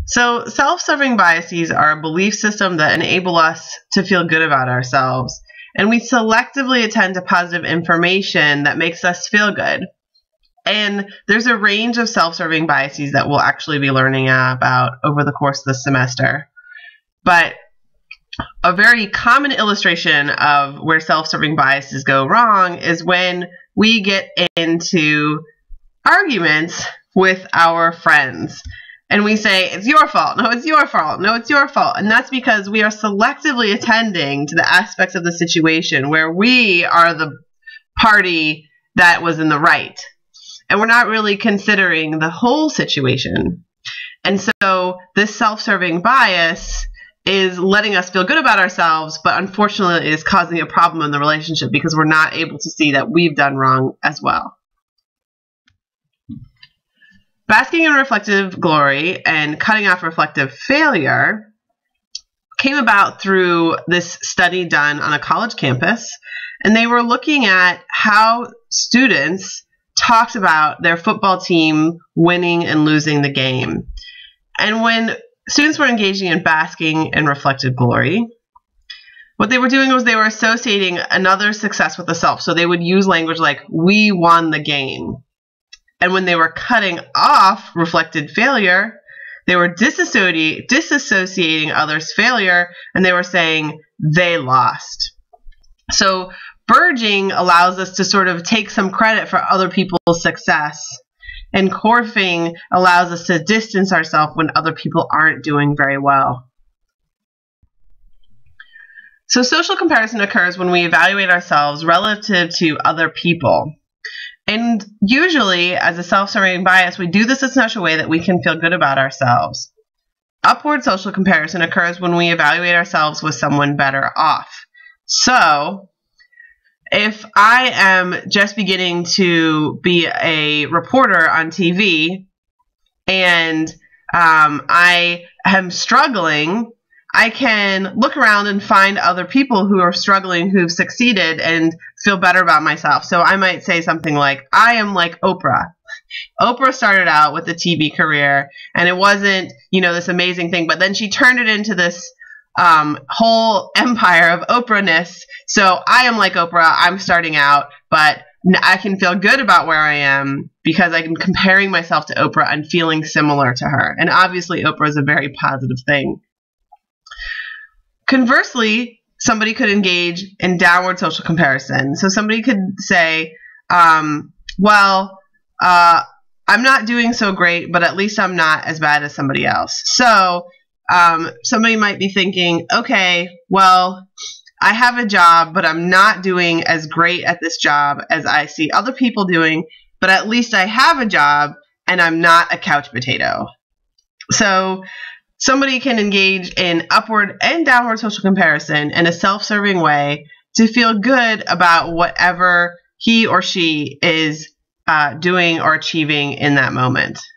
So self-serving biases are a belief system that enable us to feel good about ourselves, and we selectively attend to positive information that makes us feel good. And there's a range of self-serving biases that we'll actually be learning about over the course of the semester. But a very common illustration of where self-serving biases go wrong is when we get into arguments with our friends. And we say, it's your fault. No, it's your fault. No, it's your fault. And that's because we are selectively attending to the aspects of the situation where we are the party that was in the right. And we're not really considering the whole situation. And so this self-serving bias is letting us feel good about ourselves, but unfortunately is causing a problem in the relationship because we're not able to see that we've done wrong as well. Basking in reflective glory and cutting off reflective failure came about through this study done on a college campus, and they were looking at how students talked about their football team winning and losing the game. And when students were engaging in basking in reflective glory, what they were doing was they were associating another success with the self. So they would use language like, we won the game. And when they were cutting off reflected failure, they were disassociating others' failure, and they were saying they lost. So BIRGing allows us to sort of take some credit for other people's success, and CORFing allows us to distance ourselves when other people aren't doing very well. So social comparison occurs when we evaluate ourselves relative to other people. And usually, as a self-serving bias, we do this in such a way that we can feel good about ourselves. Upward social comparison occurs when we evaluate ourselves with someone better off. So, if I am just beginning to be a reporter on TV and I am struggling, I can look around and find other people who are struggling, who've succeeded, and feel better about myself. So I might say something like, I am like Oprah. Oprah started out with a TV career, and it wasn't, this amazing thing, but then she turned it into this whole empire of Oprah-ness. So I am like Oprah. I'm starting out, but I can feel good about where I am because I'm comparing myself to Oprah and feeling similar to her. And obviously, Oprah is a very positive thing. Conversely, somebody could engage in downward social comparison. So somebody could say, I'm not doing so great, but at least I'm not as bad as somebody else. So somebody might be thinking, okay, well, I have a job, but I'm not doing as great at this job as I see other people doing, but at least I have a job and I'm not a couch potato. So somebody can engage in upward and downward social comparison in a self-serving way to feel good about whatever he or she is doing or achieving in that moment.